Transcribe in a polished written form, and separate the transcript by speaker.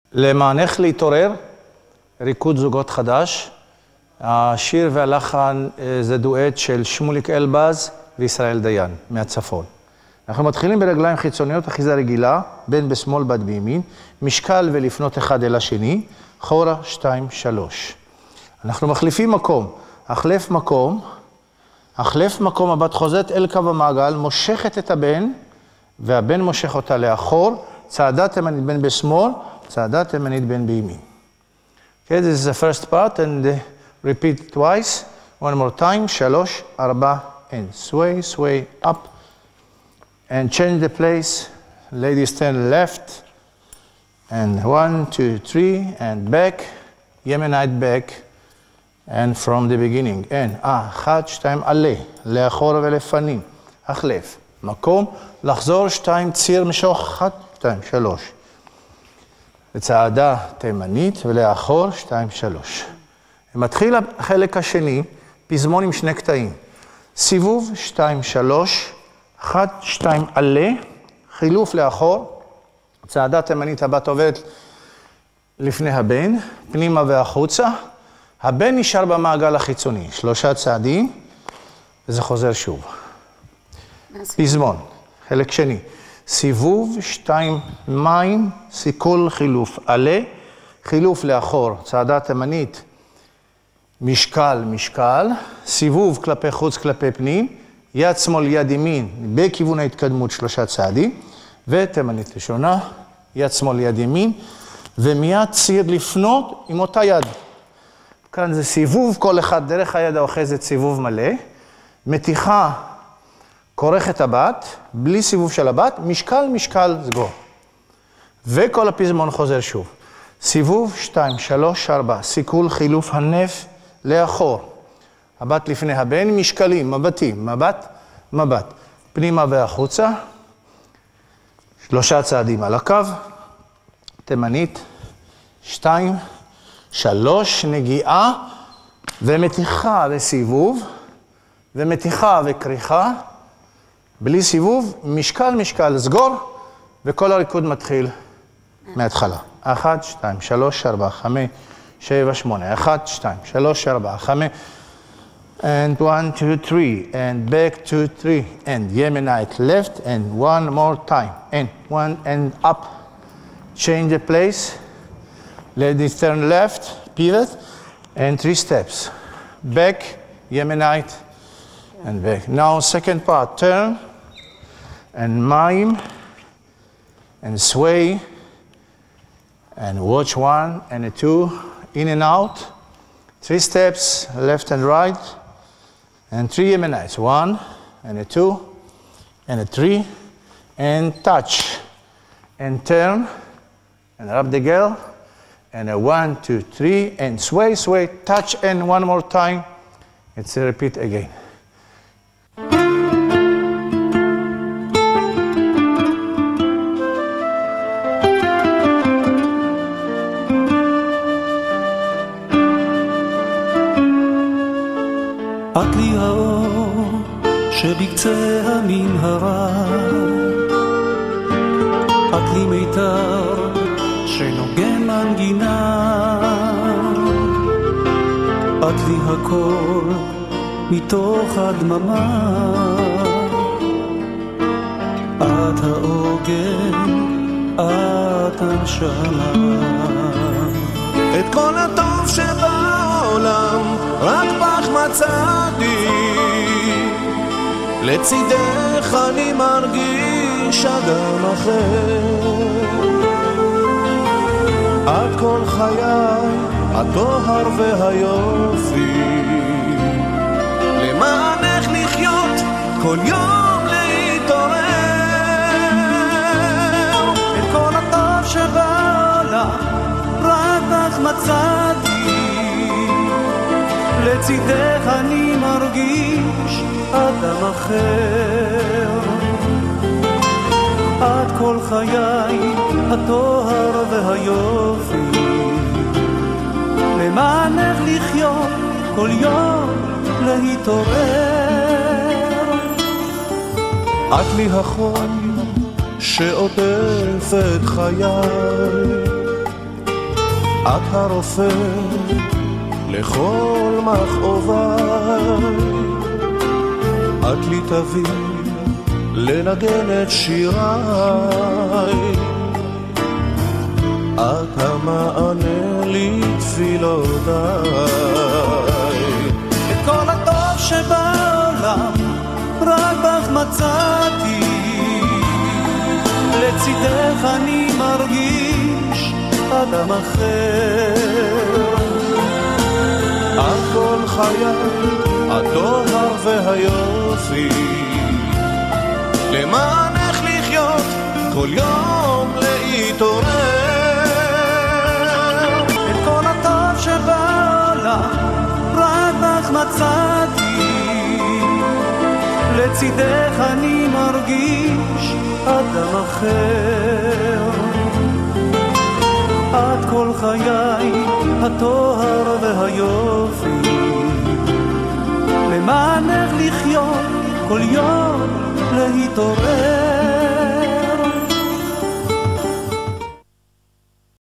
Speaker 1: למענך להתעורר, ריקוד זוגות חדש. השיר והלחן זה דואט של שמוליק אלבז וישראל דיין מהצפון. אנחנו מתחילים ברגליים חיצוניות, אחיזה רגילה, בין בשמאל בד בימין, משקל ולפנות אחד אל השני, חורה 2, 3. אנחנו מחליפים מקום, החלף מקום, הבת חוזרת אל קו המעגל, מושכת את הבן, והבן מושך אותה לאחור, צעדה תימנית בין בשמאל, צעדה תימנית בין בימין. Okay, this is the first part, and repeat twice, one more time, 3, 4, and sway, up, and change the place, ladies turn left, and 1, 2, 3, and back, Yemenite back, and from the beginning, and 1, 2, עלה, לאחור ולפנים, החלף, מקום, לחזור 2, ציר משוך, 1, 2, 3. לצעדה תימנית ולאחור 2, 3. מתחיל החלק השני, פזמון עם שני קטעים. סיבוב 2, 3, 1, 2, עלה, חילוף לאחור, צעדה תימנית הבת עוברת לפני הבן, פנימה והחוצה, הבן נשאר במעגל החיצוני, 3 צעדים, וזה חוזר שוב. פזמון, חלק שני. סיבוב 2, מים, סיכול, חילוף, עלה, חילוף לאחור, צעדה תימנית, משקל, סיבוב כלפי חוץ, כלפי פנים, יד שמאל, יד ימין, בכיוון ההתקדמות 3 צעדים, ותימנית ראשונה, יד שמאל, יד ימין, ומיד ציר לפנות עם אותה יד. כאן זה סיבוב כל אחד דרך היד האוחזת, סיבוב מלא, מתיחה, כורך את הבת, בלי סיבוב של הבת, משקל, סגור. וכל הפזמון חוזר שוב. סיבוב 2, 3, 4, סיכול, חילוף הנף לאחור. הבת לפני הבן, משקלים, מבטים, מבט. פנימה והחוצה, 3 צעדים על הקו, תימנית, 2, 3, נגיעה, ומתיחה וסיבוב, ומתיחה וכריכה, בלי סיבוב, משקל, סגור, וכל הריקוד מתחיל מההתחלה. 1, 2, 3, 4, 5, 7, 8. 1, 2, 3, 4, 5. And 1, 2, 3. And back 2, 3. And Yemenite left. And one more time. And 1 and up. Change the place. Ladies turn left. Pivot. And 3 steps. Back, Yemenite. And back. Now second part. Turn. And mime. And sway. And watch 1 and 2. In and out. 3 steps. Left and right. And 3 Yemenites, 1, and a 2, and a 3, and touch, and turn, and rub the girl, and a 1, 2, 3, and sway, touch, and one more time. It's a repeat again.
Speaker 2: את לי האור שבקצה המנהרה, את לי מיתר שנוגן מנגינה, את לי הכל מתוך הדממה, את העוגן, את הנשמה. את כל הטוב שבעולם רק בך מצאתי, לצידך אני מרגיש אדם אחר. את כל חיי, הטוהר והיופי, למענך לחיות כל יום להתעורר. את כל הטוב שבעולם רק בך מצאתי, לצידך אני מרגיש אדם אחר. את כל חיי, הטוהר והיופי, למענך לחיות כל יום להתעורר. את לי החום שעוטף את חיי,
Speaker 3: את הרופא לכל מכאוביי, את לי תביא לנגן את שיריי, את המענה לי תפילותיי.
Speaker 2: את כל הטוב שבעולם רק בך מצאתי, לצידך אני מרגיש אדם אחר.
Speaker 3: את כל חיי, הטוהר והיופי, למענך לחיות כל יום להתעורר.
Speaker 2: את כל הטוב שבעולם רק בך מצאתי, לצידך אני מרגיש אדם אחר. את כל חיי, הטוהר והיופי, למענך לחיות כל יום להתעורר.